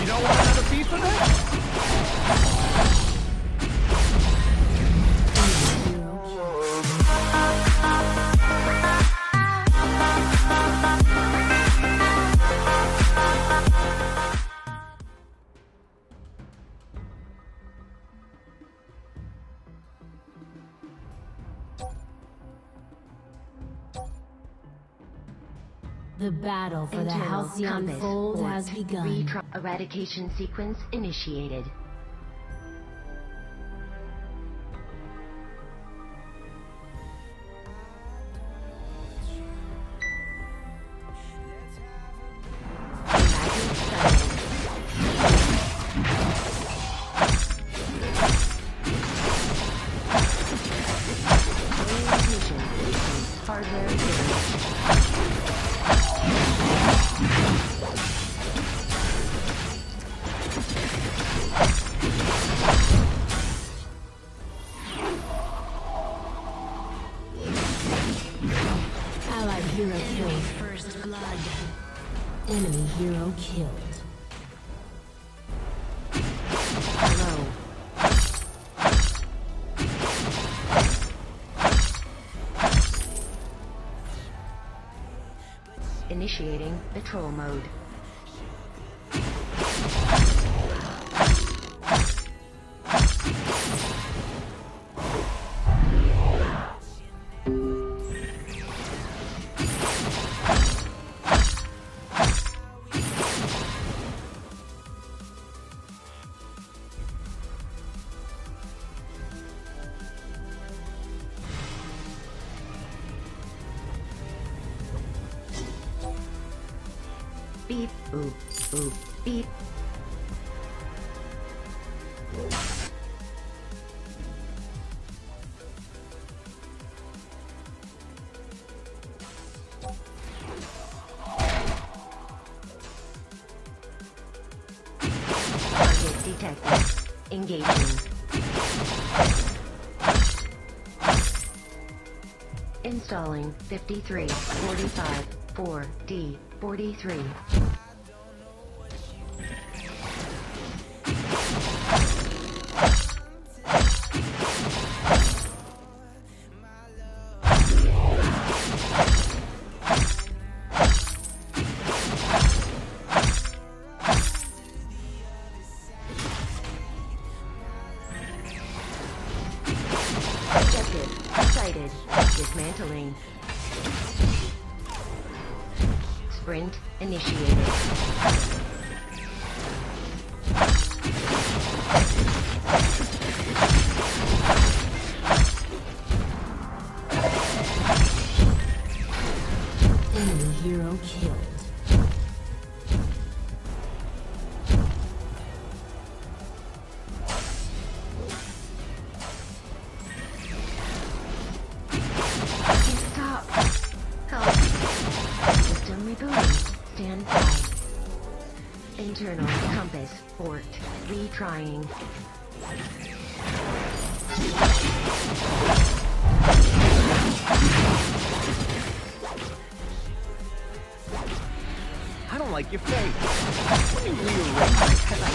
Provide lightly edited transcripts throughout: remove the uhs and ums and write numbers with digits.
don't want another piece of it? The battle for the Halcyon Fold has begun. Eradication sequence initiated. Enemy hero killed. Hello. Initiating patrol mode. Beep, boop, boop, beep. Target detected. Engaging. Installing 53, 45, 4D, 43. Objective sighted. Dismantling. Sprint initiated. Enemy hero killed. Stop. Help. System rebooting. Stand by. Internal compass port. Retrying. I don't like your face. Let me rearrange my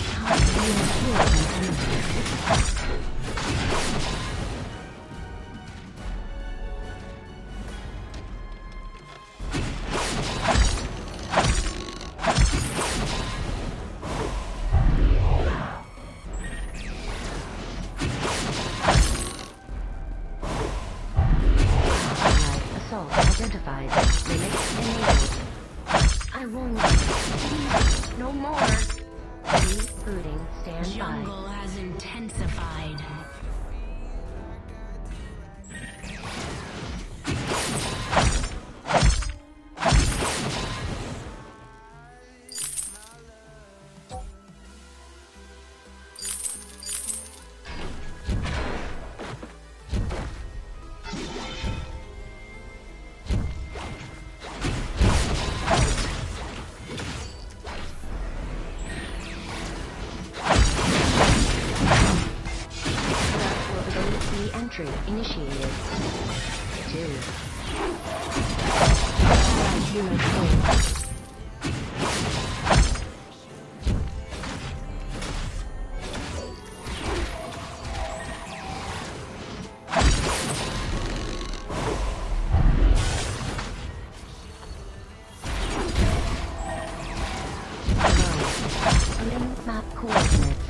Assault identified. Limit enabled. I won't. Please, no more. Rebooting. Stand by. Jungle has intensified. Entry initiated. 2. Hero killed. Loading map coordinates.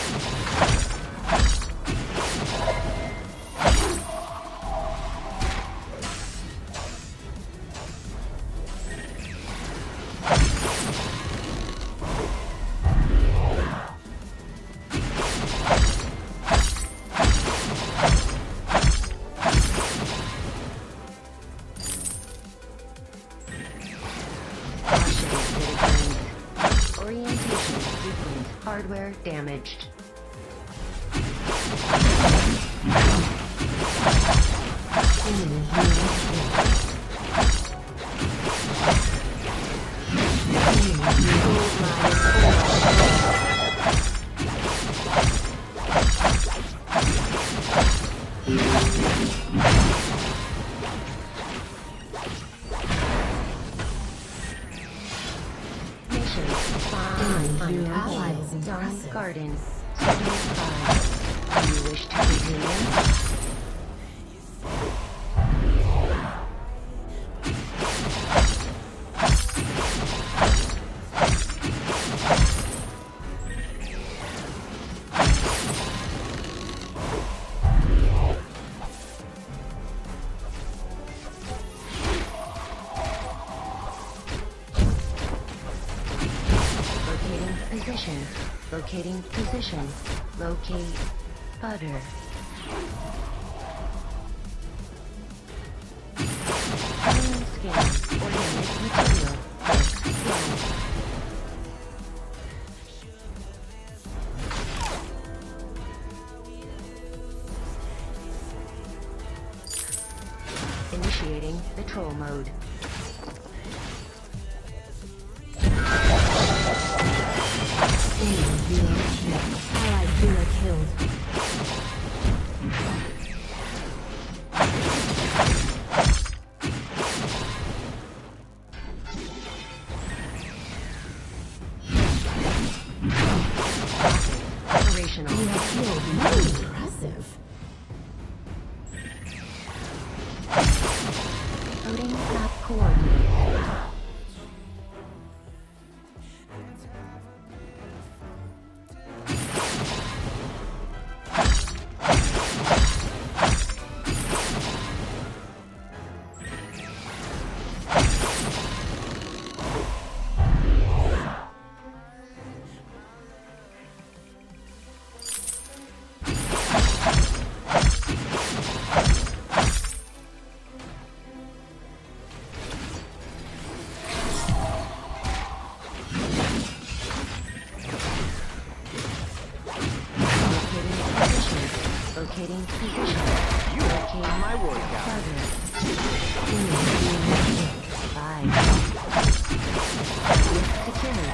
Orientation sequence hardware damaged. Enemy hero Mission Enemy hero Unpopular. is impressive. Garden. Settlement 5. Do you wish to continue? Position. Locating position. Locate butter. Clean scan. Organic material. Flow. Initiating the troll mode. Enemy hero killed. Allied hero killed. Operational. You have killed. Very impressive. Loading map coordinates. Locating position. You are my workout. Butter. Enemy hero killed. 5. Secured.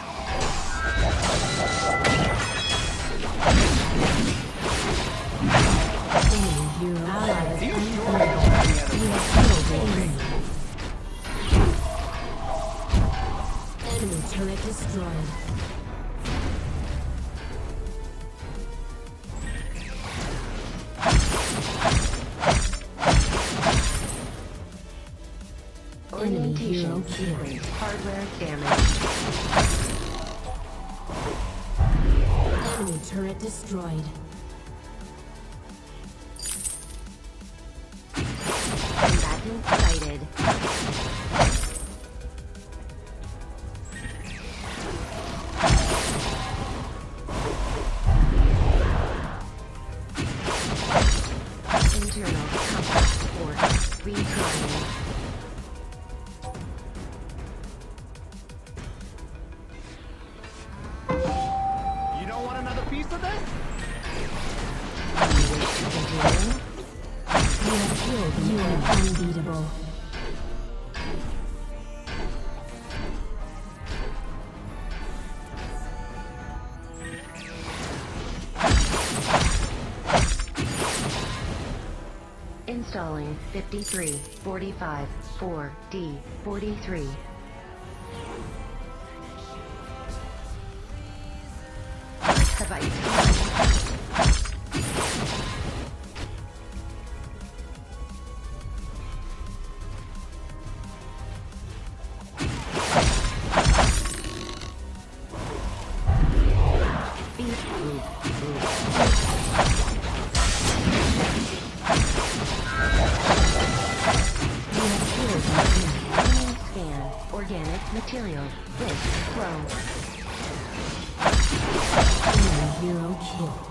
Enemy hero allied Do you is sure unfriended. you don't have any other You have questions? killed enemy. Enemy turret destroyed. Enemy hero Orientation killed. sequence hardware damage. Enemy turret destroyed. Combatant sighted. Internal compass support. Retrying. You don't want another piece of this? Do you wish to continue? You have killed. You are unbeatable. Installing 53, 45, 4D, 43. Have I done? Scan. Organic material. Risk. Flow. Enemy hero killed.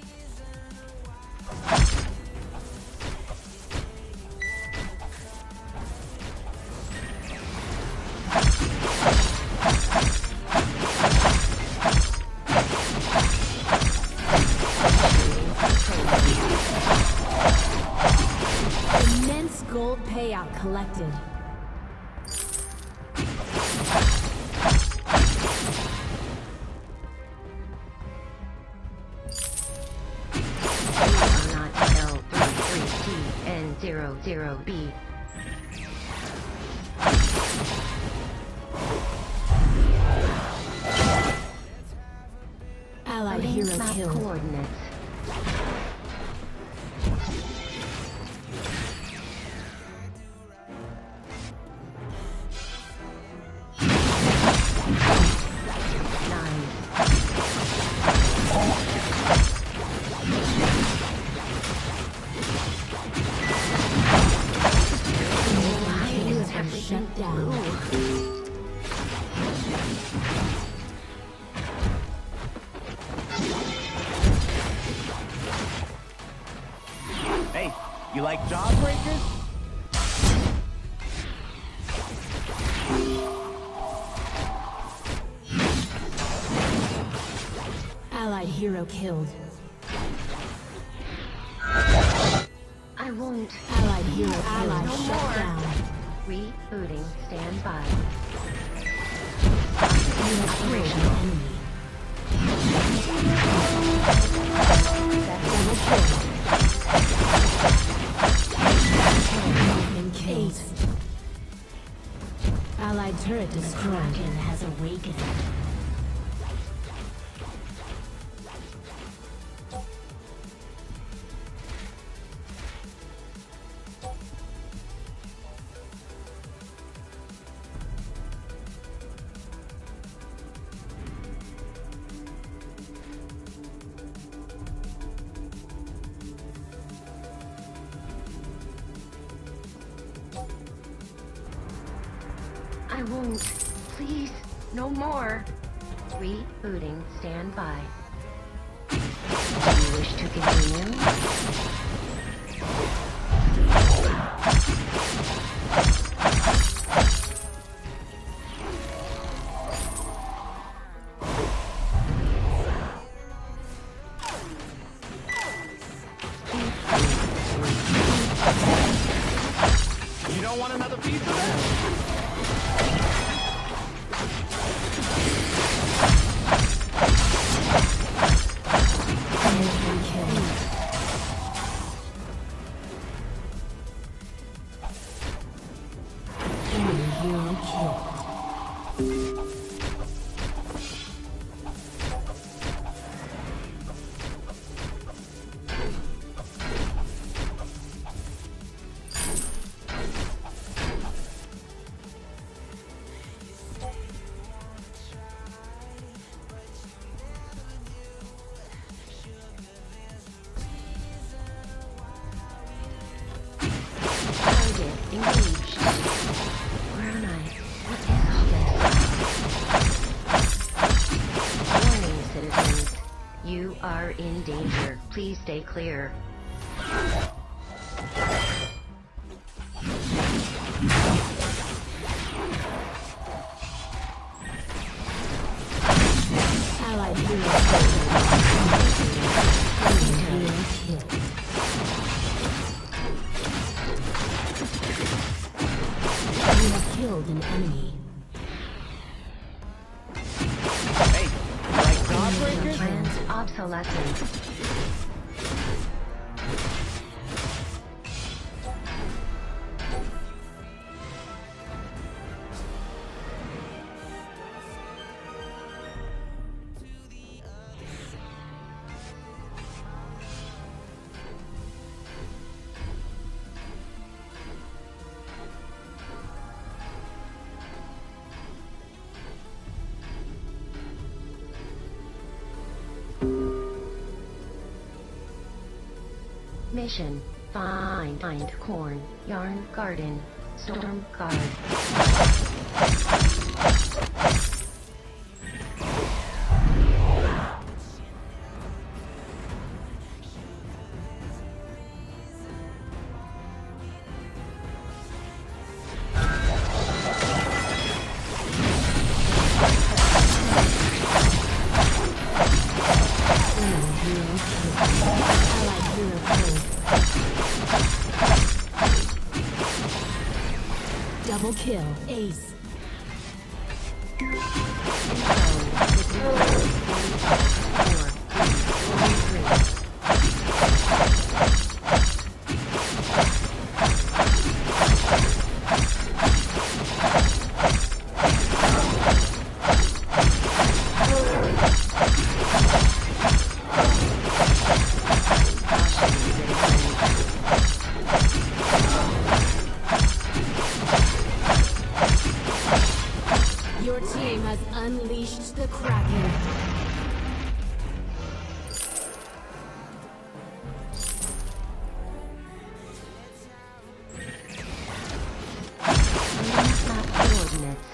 Immense gold payout collected. Not L33TN00B. Allied Link hero map killed. coordinates. Shut down. Hey, you like jawbreakers? Allied hero killed. I won't. Allied hero Allied killed. no Shut more. down. Rebooting. Stand by. You have killed an enemy. Double kill. Been killed. Allied turret destroyed. Kraken has awakened. I won't. Please, no more. Rebooting. Stand by. Do you wish to continue? You don't want another piece of that? Been killed. Enemy hero killed. Target engaged. Where am I? What is all this? Warning, citizens. You are in danger. Please stay clear. Allied hero killed. Enemy hero killed. You have killed an enemy. Hey, you like jawbreakers? Planned obsolescence. Mission. Find corn, yarn garden, storm guard. Double kill. Ace. Your team has unleashed the Kraken. Map coordinates.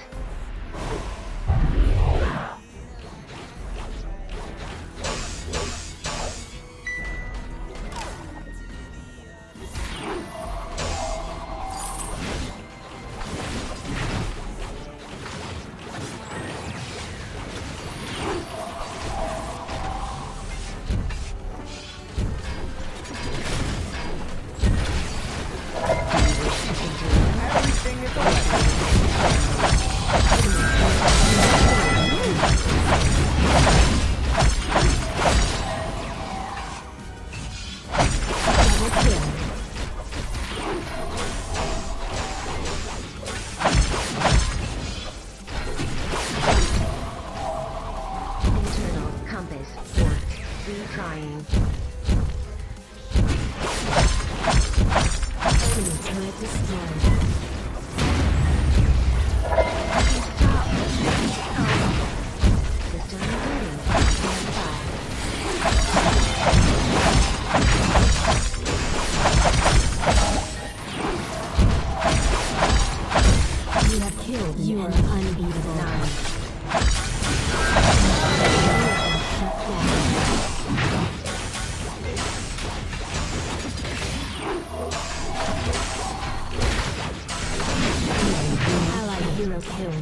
Everything is okay. Double kill. Internal compass work. Retrying. Enemy turret destroyed. System rebooting. Stand by. You have killed. You are unbeatable. Nine. Shut down. Allied hero killed.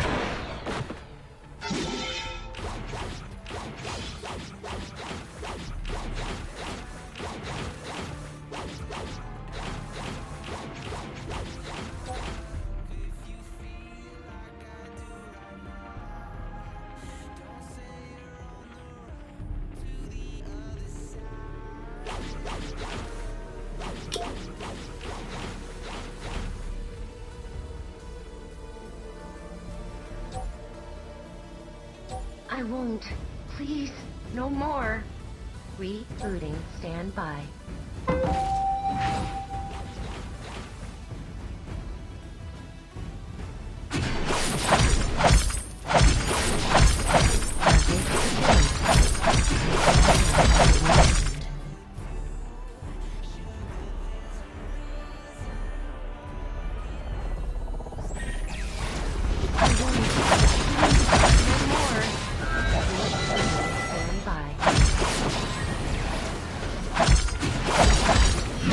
I won't. Please, no more. Rebooting. Stand by. Stand by.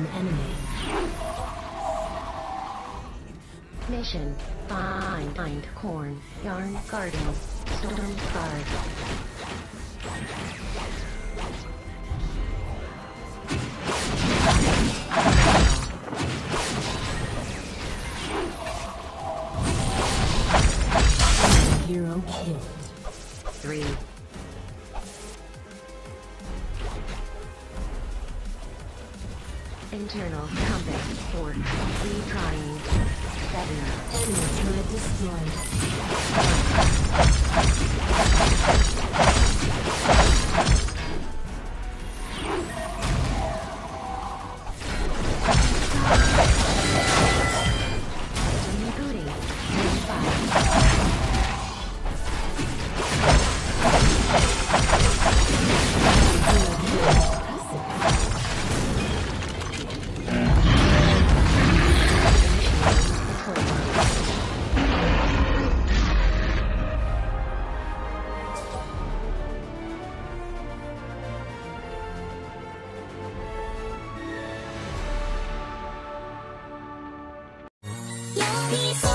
an enemy. Mission. Find corn. Yarn garden. Storm guard. Hero killed. 3. Internal compass. 4. Retrying. 7. Enemy turret destroyed. Rebooting. 寄り添